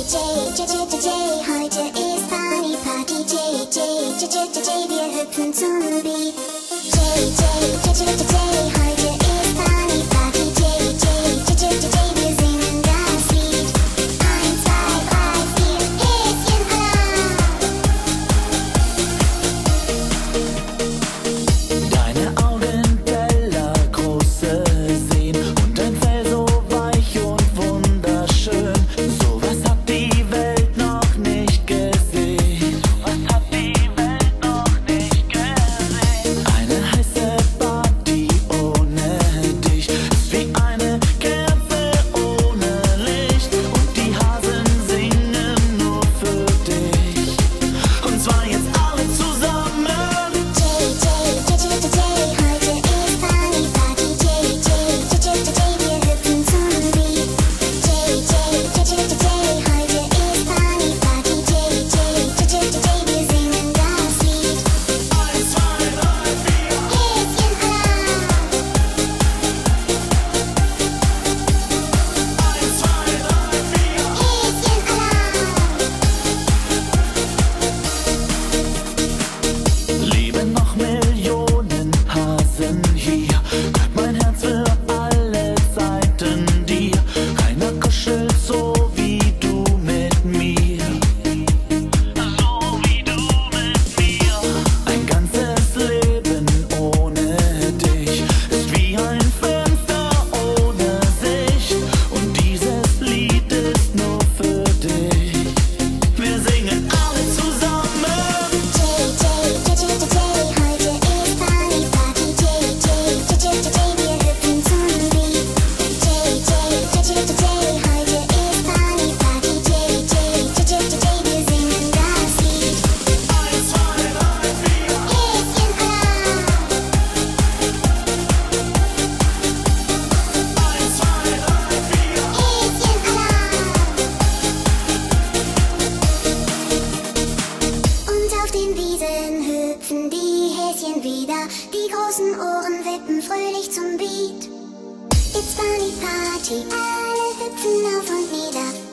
heute ist Funny Party. Wir hüpfen zum Beat. Heute ist Funny Party. Wir singen das Lied. 1, 2, 3, 4, Häschen Alarm! Deine Augen tellergroße sehen und dein Fell so weich und wunderschön. Sowas hat die Welt noch nicht gesehen. Was hat die Welt noch nicht gesehen? Eine heiße Party ohne dich ist wie eine Kerze ohne Licht. Und die Hasen singen nur für dich. Und zwar jetzt alle zusammen. Heute ist Funny Party. Wir hüpfen zum Beat. Heute ist Funny Party. Wir singen das Lied. 1, 2, 3, 4. Häschen Alarm! 1, 2, 3, 4. Häschen Alarm! Leben noch Millionen Hasen hier. Gib mein Herz für alle Zeiten dir. Keiner kuschelt so wie du mit mir. So wie du mit mir. Ein ganzes Leben ohne dich ist wie ein Fenster ohne Sicht. Und dieses Lied ist nur für dich. Wir singen alle zusammen. Heute ist Funny Party. Wir hüpfen zum Beat. Heute ist Funny Party. Wir singen das Lied. 1, 2, 3, 4. Häschen Alarm! 1, 2, 3, 4. Häschen Alarm! Und auf den Wiesen hüpfen die Häschen wieder. Die großen Ohren wippen fröhlich zum Beat. It's Funny Party, alle hüpfen auf und nieder.